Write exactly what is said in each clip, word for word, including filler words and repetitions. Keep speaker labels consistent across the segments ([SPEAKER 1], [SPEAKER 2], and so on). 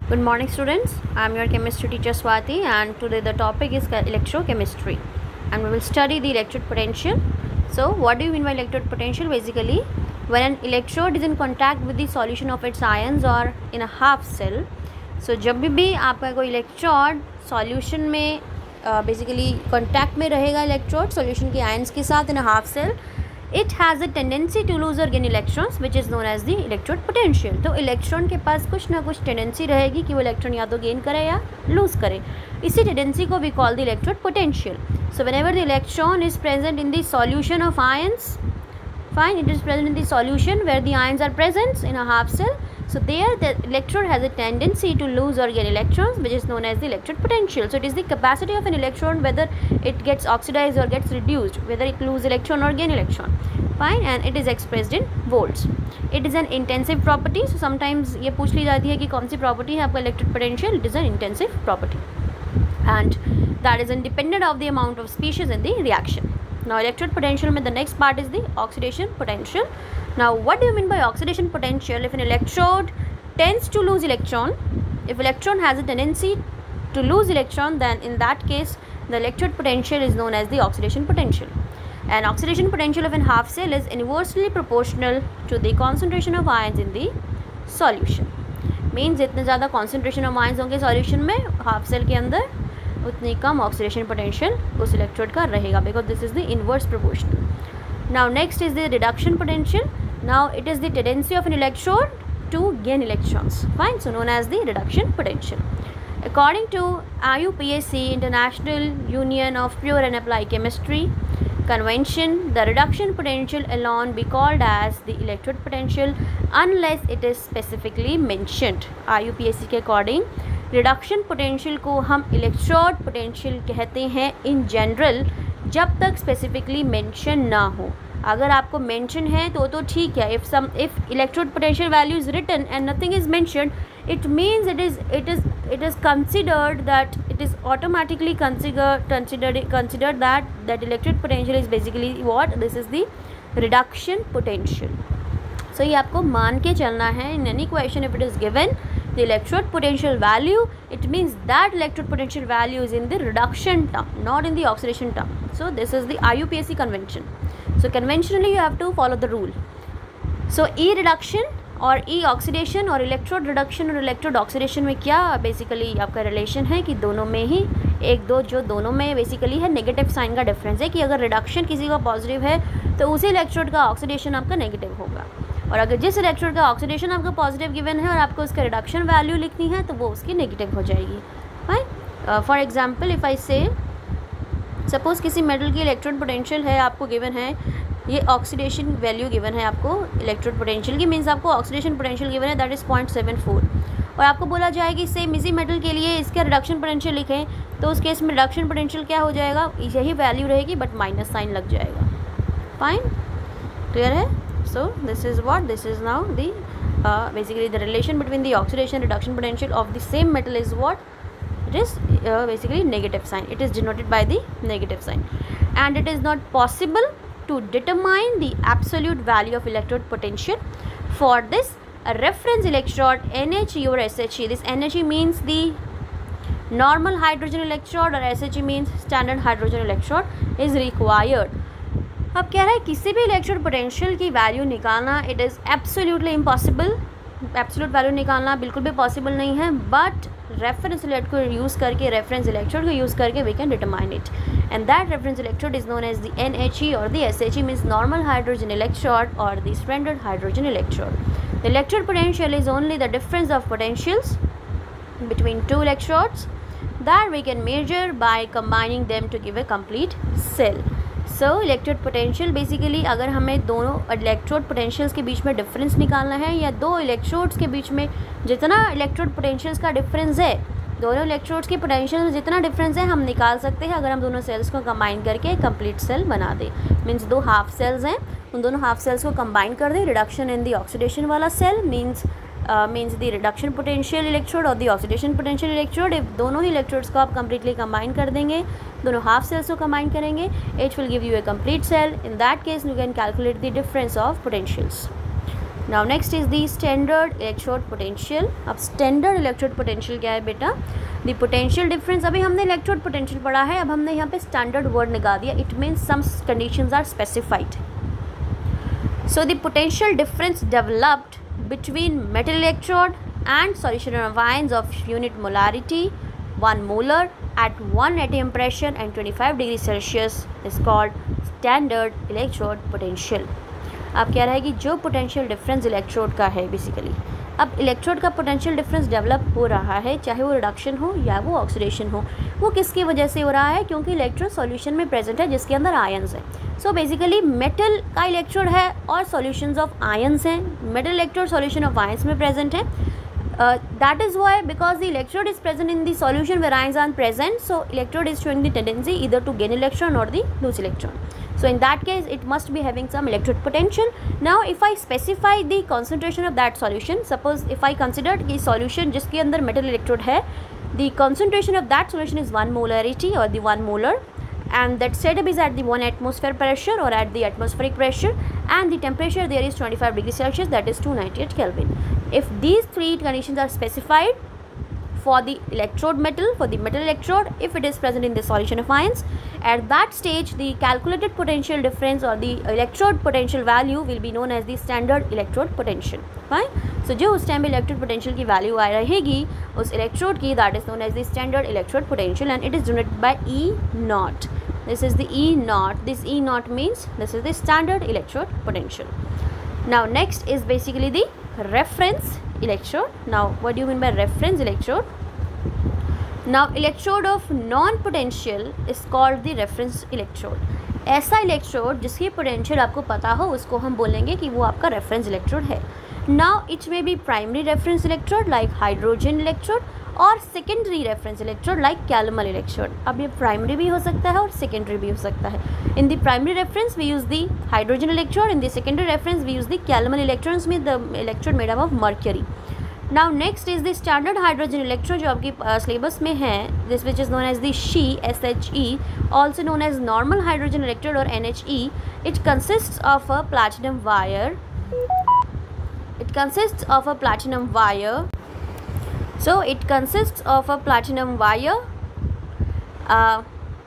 [SPEAKER 1] Good morning students, I am your chemistry teacher Swati and today the topic is electrochemistry and we will study the electrode potential. So what do you mean by electrode potential? Basically when an electrode is in contact with the solution of its ions or in a half cell. So जब भी आपका कोई electrode solution में basically contact में रहेगा electrode solution के ions के साथ in a half cell, it has a tendency to lose or gain electrons which is known as the electrode potential. तो इलेक्ट्रॉन के पास कुछ ना कुछ टेंडेंसी रहेगी कि वो इलेक्ट्रॉन या तो गेन करे या लूज़ करे. इसी टेंडेंसी को we call the electrode potential. So whenever the electron is present in the solution of ions, fine, it is present in the solution where the ions are present in a half cell. So there the electrode has a tendency to lose or gain electrons which is known as the electrode potential. So it is the capacity of an electron whether it gets oxidized or gets reduced, whether it lose electron or gain electron. Fine, and it is expressed in volts. It is an intensive property. So sometimes ये पूछ ली जाती है कि कौन सी property है आपका electrode potential. It is an intensive property and that is independent of the amount of species in the reaction. Now electrode potential में the next part is the oxidation potential. Now what do you mean by oxidation potential? If an electrode tends to lose electron, if electron has a tendency to lose electron, then in that case the electrode potential is known as the oxidation potential. And oxidation potential of a half cell is inversely proportional to the concentration of ions in the solution. Means जितने ज़्यादा concentration of ions होंगे solution में half cell के अंदर उतनी कम oxidation potential उस electrode का रहेगा, because this is the inverse proportional. Now next is the reduction potential. Now it is the tendency of an electrode to gain electrons, fine, so known as the reduction potential. According to I U P A C, International Union of Pure and Applied Chemistry convention, the reduction potential alone be called as the electrode potential unless it is specifically mentioned. I U P A C के according reduction potential को हम electrode potential कहते हैं in general जब तक specifically mention ना हो. अगर आपको मेंशन है तो तो ठीक है. If some if electrode potential value is written and nothing is mentioned, it means it is it is it is considered that it is automatically considered considered considered that that electrode potential is basically what, this is the reduction potential. So ये आपको मान के चलना है. In any question if it is given the electrode potential value, it means that electrode potential value is in the reduction term, not in the oxidation term. So this is the I U P A C convention. So conventionally you have to follow the rule. So E reduction और E oxidation और electrode reduction और electrode oxidation में क्या basically आपका relation है कि दोनों में ही एक दो जो दोनों में बेसिकली है नेगेटिव साइन का डिफरेंस है कि अगर रिडक्शन किसी का पॉजिटिव है तो उसी इलेक्ट्रोड का ऑक्सीडेशन आपका नेगेटिव होगा, और अगर जिस इलेक्ट्रोड का ऑक्सीडेशन आपका पॉजिटिव गिवन है और आपको उसका रिडक्शन वैल्यू लिखनी है तो वो उसकी नेगेटिव हो जाएगी. Fine, for example if I say suppose किसी मेटल की इलेक्ट्रोड पोटेंशियल है आपको गिवन है, ये ऑक्सीडेशन वैल्यू गिवन है आपको इलेक्ट्रोड पोटेंशियल की, मीन्स आपको ऑक्सीडेशन पोटेंशियल गिवन है that is point seven four, और आपको बोला जाएगी सेम इसी मेटल के लिए इसका रिडक्शन पोटेंशियल लिखें, तो उस केस में रिडक्शन पोटेंशियल क्या हो जाएगा, यही वैल्यू रहेगी बट माइनस साइन लग जाएगा. फाइन, क्लियर है. So this is what, this is now the uh, basically the relation between the oxidation reduction potential of the same metal is what, it is uh, basically negative sign. It is denoted by the negative sign, and it is not possible to determine the absolute value of electrode potential. For this, a reference electrode N H E or S H E, this N H E means the normal hydrogen electrode और S H E means standard hydrogen electrode is required. अब कह रहा है किसी भी electrode potential की value निकालना it is absolutely impossible. Absolute value निकालना बिल्कुल भी पॉसिबल नहीं है, बट रेफरेंस इलेक्ट्रोड को यूज़ करके रेफरेंस इलेक्ट्रोड को यूज़ करके we can determine it, and that reference electrode is known as the N H E और the S H E means normal hydrogen electrode और the standard hydrogen electrode. The electrode potential is only the difference of potentials between two electrodes that we can measure by combining them to give a complete cell. So electrode potential basically अगर हमें दोनों electrode potentials के बीच में difference निकालना है या दो electrodes के बीच में जितना इलेक्ट्रोड पोटेंशियल्स का डिफरेंस है, दोनों इलेक्ट्रोड्स के पोटेंशियल में जितना डिफरेंस है हम निकाल सकते हैं अगर हम दोनों सेल्स को कंबाइन करके कंप्लीट सेल बना दें. मीन्स दो हाफ सेल्स हैं, उन दोनों हाफ सेल्स को कंबाइन कर दें. रिडक्शन इन दी ऑक्सीडेशन वाला cell means means the reduction potential electrode और the oxidation potential electrode. If दोनों ही इलेक्ट्रोड्स को आप कंप्लीटली कंबाइन कर देंगे, दोनों हाफ सेल्स को कंबाइन करेंगे, it will give you a complete cell. In that case you can calculate the difference of potentials. Now next is the standard electrode potential. अब स्टैंडर्ड इलेक्ट्रोड पोटेंशियल क्या है बेटा? The potential difference, अभी हमने electrode potential पढ़ा है, अब हमने यहाँ पे स्टैंडर्ड वर्ड लगा दिया। It means some conditions are specified. So the potential difference developed between metal electrode and solution of ions of unit molarity one molar at one atm pressure and twenty-five degree Celsius is called standard electrode potential। अब कह रहा है कि जो potential difference electrode का है basically, अब electrode का पोटेंशियल डिफरेंस डेवलप हो रहा है, चाहे वो रिडक्शन हो या वो ऑक्सीडेशन हो, वो किसकी वजह से हो रहा है? क्योंकि इलेक्ट्रोड सॉल्यूशन में प्रेजेंट है जिसके अंदर आयंस है। सो बेसिकली मेटल का इलेक्ट्रोड है और सॉल्यूशंस ऑफ आयंस हैं। Metal electrode solution of ions में प्रेजेंट है। That is why because the electrode is present in the solution where ions are present, so electrode is showing the tendency either to gain electron or the lose electron. So in that case it must be having some electrode potential. Now if I specify the concentration of that solution, suppose if I considered कि solution जिसके अंदर metal electrode है, the concentration of that solution is one molarity or the one molar, and that setup is at the one atmosphere pressure or at the atmospheric pressure, and the temperature there is twenty-five degrees Celsius, that is two hundred ninety-eight Kelvin. If these three conditions are specified for the electrode metal, for the metal electrode, if it is present in the solution of ions, at that stage the calculated potential difference or the electrode potential value will be known as the standard electrode potential. Fine. So जो उस time electrode potential की value आ रहेगी उस electrode की, that is known as the standard electrode potential, and it is denoted by E naught. This is the E naught. This E naught means this is the standard electrode potential. Now next is basically the reference electrode. Now what do you mean by reference electrode? Now electrode of non-potential is called the reference electrode. ऐसा electrode जिसकी potential आपको पता हो उसको हम बोलेंगे कि वो आपका रेफरेंस इलेक्ट्रोड है। Now it may be primary reference electrode like hydrogen electrode और secondary reference electrode like calomel electrode। अब ये primary भी हो सकता है और secondary भी हो सकता है। In the primary reference we use the hydrogen electrode, in the secondary reference we use the calomel electrons with the electrode made up of mercury। Now next is the standard hydrogen electrode जो आपकी syllabus uh, में है, this which is known as the S H E, S H E, also known as normal hydrogen electrode or N H E। It consists of a platinum wire, it consists of a platinum wire, so it consists of a platinum wire uh,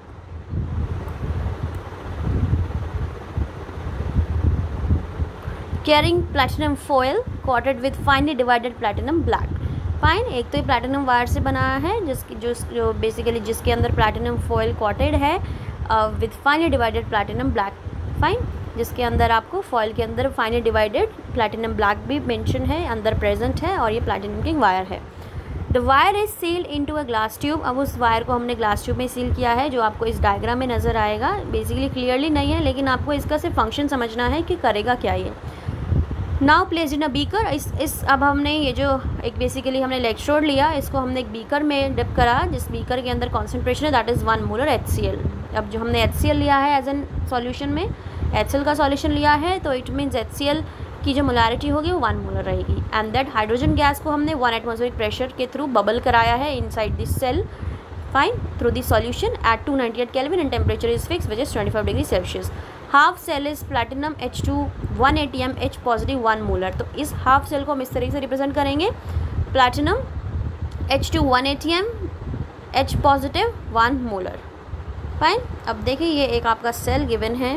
[SPEAKER 1] carrying platinum foil coated with finely divided platinum black। Fine, एक तो ये platinum wire से बना है जिसकी जो जो basically जिसके अंदर प्लैटिनम फॉयल कोटेड है with finely divided platinum black. Fine, जिसके अंदर आपको फॉयल के अंदर फाइनली डिवाइडेड प्लैटिनम ब्लैक भी मेंशन है, अंदर प्रेजेंट है, और ये प्लैटिनम की वायर है। The wire is sealed into a glass tube. अब उस वायर को हमने ग्लास ट्यूब में सील किया है जो आपको इस डायग्राम में नज़र आएगा। बेसिकली क्लियरली नहीं है लेकिन आपको इसका सिर्फ फंक्शन समझना है कि करेगा क्या ये। Now placed in a beaker, इस इस अब हमने ये जो एक बेसिकली हमने इलेक्ट्रोड लिया, इसको हमने एक बीकर में डिप करा जिस बीकर के अंदर कॉन्सेंट्रेशन है that is one molar H C L. अब जो हमने एच सी एल लिया है एज एन सॉल्यूशन में, एच सी एल का सॉल्यूशन लिया है तो इट मीन्स एच सी एल की जो मोलारिटी होगी वो वन मोलर रहेगी। एंड दैट हाइड्रोजन गैस को हमने वन एटमॉस्फेरिक प्रेशर के थ्रू बबल कराया है inside this cell, fine, through this solution at two ninety eight kelvin and temperature is fix which is twenty five degree Celsius. Half cell is platinum H two one A T M H positive one molar. तो इस half cell को हम इस तरीके से represent करेंगे, platinum H two one A T M H positive one molar. Fine, अब देखिए ये एक आपका सेल गिवन है,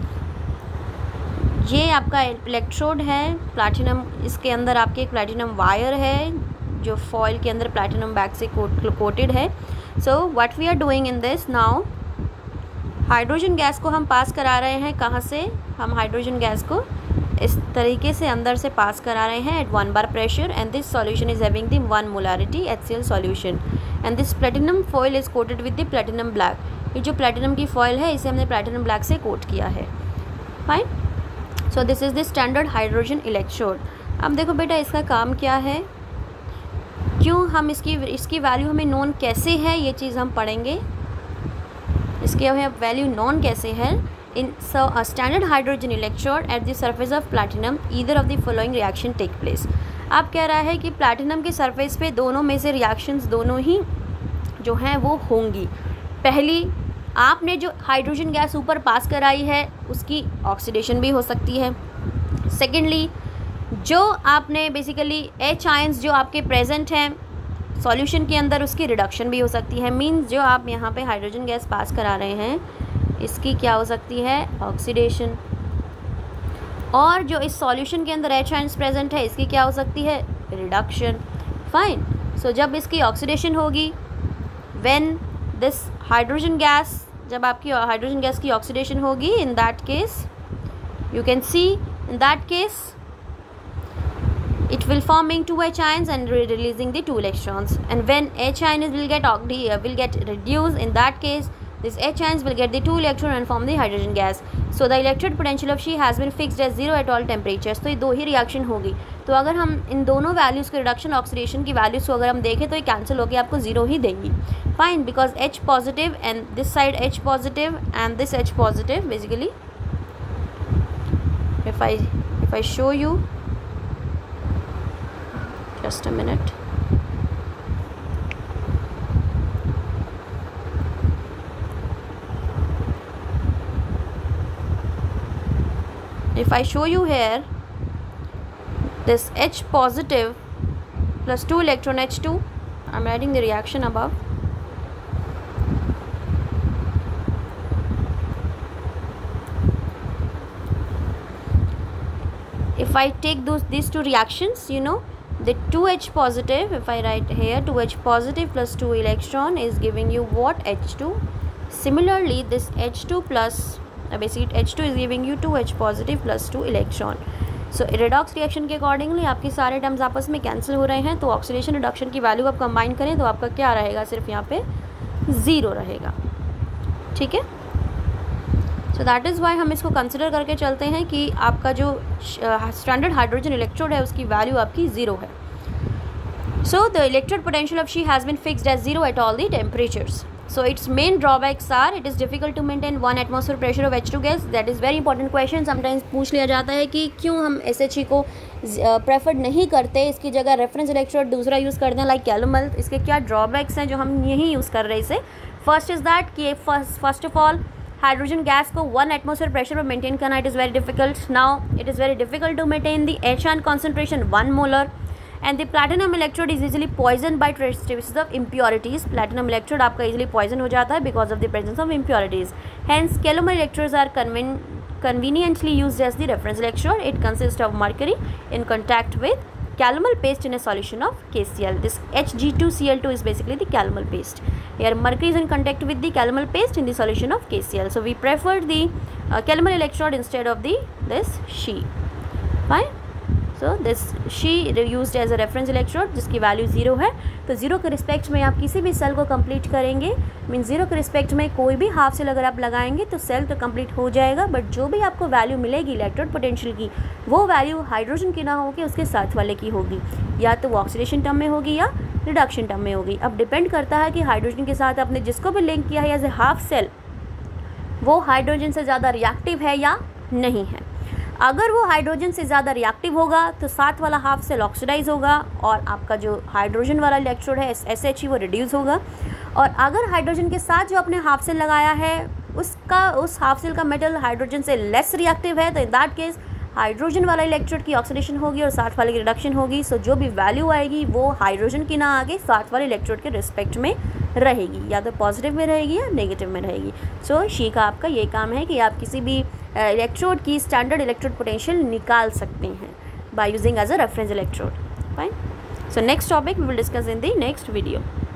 [SPEAKER 1] ये आपका इलेक्ट्रोड है प्लैटिनम, इसके अंदर आपके एक प्लैटिनम वायर है जो फॉयल के अंदर प्लैटिनम बैग से कोट कोटेड है। So what we are doing in this now, hydrogen gas को हम पास करा रहे हैं, कहाँ से, हम हाइड्रोजन गैस को इस तरीके से अंदर से पास करा रहे हैं at one bar pressure, and this solution is having the one molarity H C L solution, and this platinum foil is coated with the platinum black. ये जो प्लैटिनम की फॉयल है इसे हमने प्लैटिनम ब्लैक से कोट किया है। Fine, so this is the standard hydrogen electrode. अब देखो बेटा इसका काम क्या है, क्यों हम इसकी इसकी वैल्यू हमें नोन कैसे है ये चीज़ हम पढ़ेंगे, इसके हमें अब वैल्यू नॉन कैसे है। In so a standard hydrogen electrode at the surface of platinum either of the following reaction take place. आप कह रहा है कि प्लैटिनम के सरफेस पे दोनों में से रिएक्शंस दोनों ही जो हैं वो होंगी। पहली, आपने जो हाइड्रोजन गैस ऊपर पास कराई है उसकी ऑक्सीडेशन भी हो सकती है। सेकेंडली, जो आपने बेसिकली एच आयंस जो आपके प्रेजेंट हैं सॉल्यूशन के अंदर, उसकी रिडक्शन भी हो सकती है। मींस जो आप यहाँ पे हाइड्रोजन गैस पास करा रहे हैं इसकी क्या हो सकती है, ऑक्सीडेशन। और जो इस सॉल्यूशन के अंदर एच आयंस प्रेजेंट है इसकी क्या हो सकती है, रिडक्शन। फाइन। सो जब इसकी ऑक्सीडेशन होगी, व्हेन दिस हाइड्रोजन गैस, जब आपकी हाइड्रोजन गैस की ऑक्सीडेशन होगी, in that case you can see in that case it will forming two H ions and re releasing the two electrons, and when H ion will get uh, will get reduced, in that case this H ions will get the two electron and form the hydrogen gas. So the electrode potential of She has been fixed as zero at all temperatures. तो ये दो ही reaction होगी। तो अगर हम इन दोनों values के reduction oxidation की वैल्यूज़ को अगर हम देखें तो ये कैंसिल होकर आपको जीरो ही देंगी। Fine, because H positive and this side H positive and this H positive basically if I if I show you, just a minute, if I show you here this H positive plus two electron H two, I'm writing the reaction above. If I take those these two reactions, you know, the two H positive, if I write here two H positive plus two electron is giving you what, H two. Similarly this H two plus uh, basically H two is giving you two H positive plus two electron. So redox reaction के accordingly आपके सारे terms आपस में cancel हो रहे हैं, तो oxidation reduction की वैल्यू आप कंबाइन करें तो आपका क्या रहेगा, सिर्फ यहाँ पे ज़ीरो रहेगा। ठीक है, सो दैट इज़ वाई हम इसको कंसिडर करके चलते हैं कि आपका जो स्टैंडर्ड हाइड्रोजन इलेक्ट्रोड है उसकी वैल्यू आपकी ज़ीरो है। So the electrode potential of SHE has been fixed as zero at all the temperatures. So its main drawbacks are it is difficult to maintain one atmosphere pressure of H two gas. That is very important question. Sometimes पूछ लिया जाता है कि क्यों हम S H ई को preferred नहीं करते, इसकी जगह रेफरेंस इलेक्ट्रोड दूसरा यूज़ करते हैं लाइक कैलुमल। इसके क्या ड्रॉबैक्स हैं जो हम यही यूज़ कर रहे हैं इसे। फर्स्ट इज़ दैट कि first of all hydrogen gas को वन एटमॉस्फेयर प्रेशर पर मेंटेन करना it is very difficult. Now it is very difficult to maintain the H ion concentration one molar, and the platinum electrode is easily poison by traces of impurities. Platinum electrode आपका easily poison हो जाता है because of the presence of impurities. Hence calomel electrodes are कन्वीन conveniently used as the reference electrode. It consists of mercury in contact with calomel paste in a solution of K C l. This H G two C l two is basically the calomel paste. Here mercury is in contact with the calomel paste in the solution of K C l. So we prefer the uh, calomel electrode instead of the this She. Fine. So this She used as a reference electrode जिसकी value zero है। तो zero के respect में आप किसी भी cell को complete करेंगे, मीन ज़ीरो के रिस्पेक्ट में कोई भी हाफ सेल अगर आप लगाएंगे तो सेल तो कंप्लीट हो जाएगा, बट जो भी आपको वैल्यू मिलेगी इलेक्ट्रोड पोटेंशियल की वो वैल्यू हाइड्रोजन की ना होगी, उसके साथ वाले की होगी, या तो वो ऑक्सीडेशन टर्म में होगी या रिडक्शन टर्म में होगी। अब डिपेंड करता है कि हाइड्रोजन के साथ आपने जिसको भी लिंक किया है एज ए हाफ सेल वो हाइड्रोजन से ज़्यादा रिएक्टिव है या नहीं है। अगर वो हाइड्रोजन से ज़्यादा रिएक्टिव होगा तो साथ वाला हाफ सेल ऑक्सीडाइज होगा और आपका जो हाइड्रोजन वाला इलेक्ट्रोड है एस एच ई वो रिड्यूस होगा। और अगर हाइड्रोजन के साथ जो आपने हाफ सेल लगाया है उसका उस हाफ सेल का मेटल हाइड्रोजन से लेस रिएक्टिव है, तो इन दैट केस हाइड्रोजन वाला इलेक्ट्रोड की ऑक्सीडेशन होगी और साथ वाले की रिडक्शन होगी। सो जो भी वैल्यू आएगी वो हाइड्रोजन की ना आगे साथ वाले इलेक्ट्रोड के रिस्पेक्ट में रहेगी, या तो पॉजिटिव में रहेगी या नेगेटिव में रहेगी। सो so, शी का आपका ये काम है कि आप किसी भी इलेक्ट्रोड uh, की स्टैंडर्ड इलेक्ट्रोड पोटेंशियल निकाल सकते हैं by using as a reference electrode. Fine. So next topic we will discuss in the next video.